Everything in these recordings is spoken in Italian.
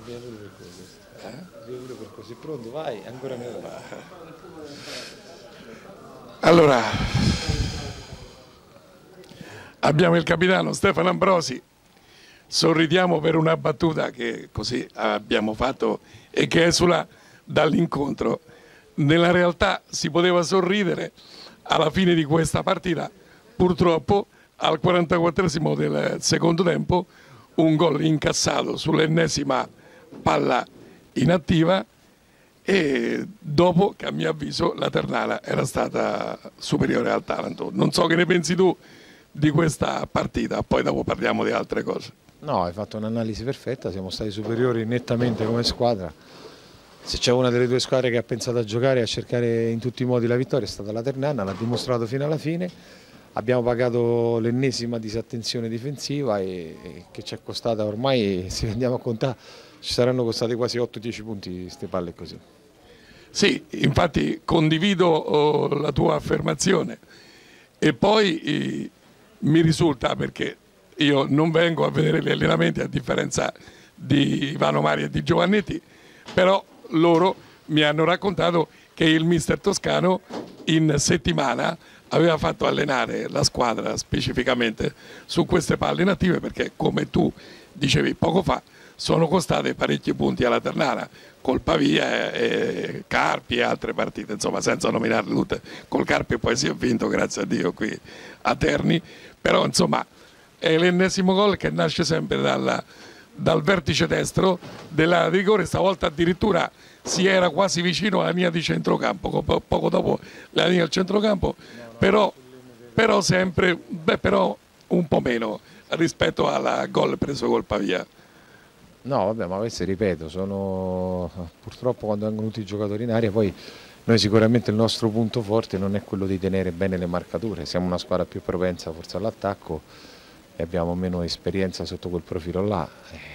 Vieni pure per questo. Vieni pure per così, pronto, vai, ancora ne va. Allora, abbiamo il capitano Stefano Ambrosi, sorridiamo per una battuta che così abbiamo fatto e che esula dall'incontro. Nella realtà si poteva sorridere alla fine di questa partita, purtroppo al 44esimo del secondo tempo un gol incassato sull'ennesima palla inattiva e dopo che a mio avviso la Ternana era stata superiore al Taranto. Non so che ne pensi tu di questa partita, poi dopo parliamo di altre cose. No, hai fatto un'analisi perfetta, siamo stati superiori nettamente come squadra. Se c'è una delle due squadre che ha pensato a giocare e a cercare in tutti i modi la vittoria è stata la Ternana, l'ha dimostrato fino alla fine. Abbiamo pagato l'ennesima disattenzione difensiva e che ci è costata ormai, se andiamo a contare, ci saranno costati quasi 8-10 punti queste palle così. Sì, infatti condivido la tua affermazione e poi mi risulta, perché io non vengo a vedere gli allenamenti a differenza di Ivano Mari e di Giovannetti, però loro mi hanno raccontato che il mister Toscano in settimana aveva fatto allenare la squadra specificamente su queste palle native perché, come tu dicevi poco fa, sono costate parecchi punti alla Ternana, col Pavia e Carpi e altre partite, insomma, senza nominarle tutte. Col Carpi poi si è vinto, grazie a Dio, qui a Terni, però insomma è l'ennesimo gol che nasce sempre dal vertice destro dell'area di rigore. Stavolta addirittura si era quasi vicino alla linea di centrocampo, poco dopo la linea del centrocampo, però sempre, però un po' meno rispetto al gol preso col Pavia. No, vabbè, ma queste ripeto, purtroppo quando vengono tutti i giocatori in aria, poi noi sicuramente il nostro punto forte non è quello di tenere bene le marcature, siamo una squadra più propensa forse all'attacco e abbiamo meno esperienza sotto quel profilo là.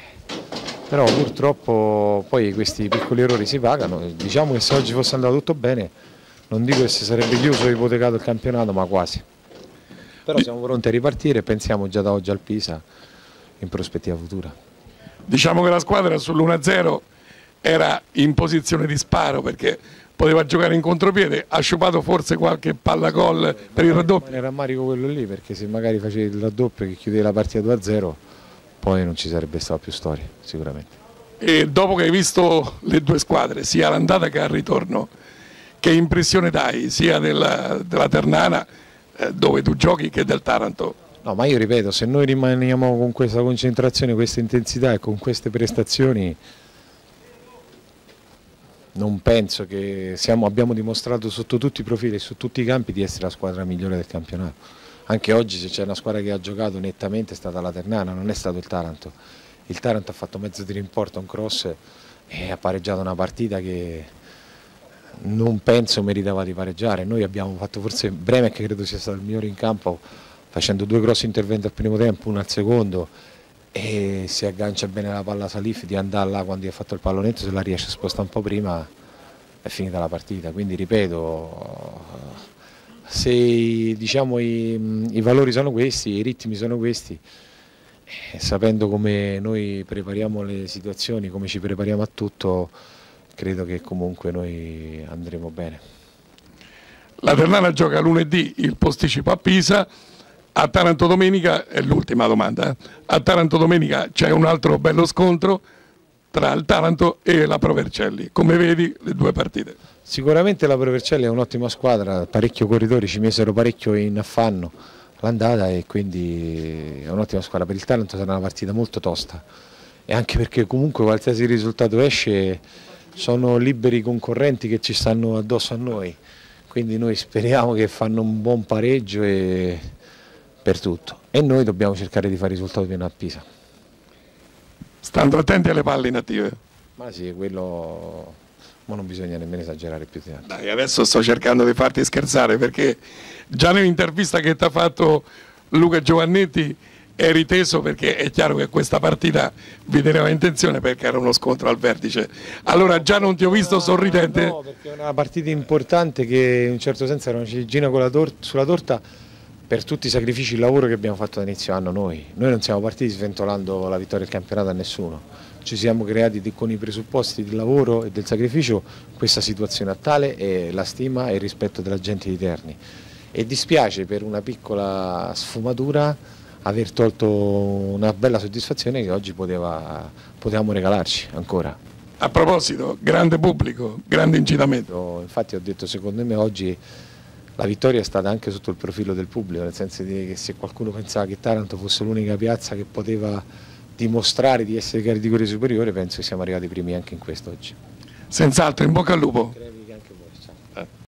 Però purtroppo poi questi piccoli errori si pagano. Diciamo che se oggi fosse andato tutto bene, non dico che si sarebbe chiuso e ipotecato il campionato, ma quasi. Però siamo pronti a ripartire e pensiamo già da oggi al Pisa in prospettiva futura. Diciamo che la squadra sull'1-0 era in posizione di sparo perché poteva giocare in contropiede, ha sciupato forse qualche palla gol per il raddoppio. Era rammarico quello lì, perché se magari facevi il raddoppio che chiudeva la partita 2-0, poi non ci sarebbe stata più storia, sicuramente. E dopo che hai visto le due squadre, sia all'andata che al ritorno, che impressione dai sia della Ternana, dove tu giochi, che del Taranto? No, ma io ripeto, se noi rimaniamo con questa concentrazione, questa intensità e con queste prestazioni, non penso che abbiamo dimostrato sotto tutti i profili e su tutti i campi di essere la squadra migliore del campionato. Anche oggi se c'è una squadra che ha giocato nettamente è stata la Ternana, non è stato il Taranto. Il Taranto ha fatto mezzo tiro in porta, un cross e ha pareggiato una partita che non penso meritava di pareggiare. Noi abbiamo fatto forse Bremek, che credo sia stato il migliore in campo, facendo due grossi interventi al primo tempo, uno al secondo, e si aggancia bene la palla a Salif di andare là quando gli ha fatto il pallonetto, se la riesce a spostare un po' prima è finita la partita. Quindi ripeto, se diciamo, i valori sono questi, i ritmi sono questi, sapendo come noi prepariamo le situazioni, come ci prepariamo a tutto, credo che comunque noi andremo bene. La Ternana gioca lunedì il posticipo a Pisa. A Taranto domenica, è l'ultima domanda, a Taranto domenica c'è un altro bello scontro tra il Taranto e la Pro Vercelli. Come vedi le due partite? Sicuramente la Pro Vercelli è un'ottima squadra, parecchio corridori, ci misero parecchio in affanno l'andata e quindi è un'ottima squadra. Per il Taranto sarà una partita molto tosta e anche perché comunque qualsiasi risultato esce sono liberi concorrenti che ci stanno addosso a noi, quindi noi speriamo che fanno un buon pareggio per tutto e noi dobbiamo cercare di fare risultato pieno a Pisa. Stando attenti alle palle inattive. Ma sì, quello ma non bisogna nemmeno esagerare più di tanto. Dai, adesso sto cercando di farti scherzare perché già nell'intervista che ti ha fatto Luca Giovannetti eri teso, perché è chiaro che questa partita vi teneva in tensione perché era uno scontro al vertice. Allora già non ti ho visto sorridente? No, perché è una partita importante che in un certo senso era una ciliegina sulla torta per tutti i sacrifici e il lavoro che abbiamo fatto da inizio anno noi. Noi non siamo partiti sventolando la vittoria del campionato a nessuno. ci siamo creati con i presupposti del lavoro e del sacrificio questa situazione attuale e la stima e il rispetto della gente di Terni. E dispiace per una piccola sfumatura aver tolto una bella soddisfazione che oggi potevamo regalarci ancora. A proposito, grande pubblico, grande incitamento. Infatti ho detto, secondo me oggi la vittoria è stata anche sotto il profilo del pubblico, nel senso che se qualcuno pensava che Taranto fosse l'unica piazza che poteva dimostrare di essere categoria superiore, penso che siamo arrivati primi anche in questo oggi. Senz'altro, in bocca al lupo.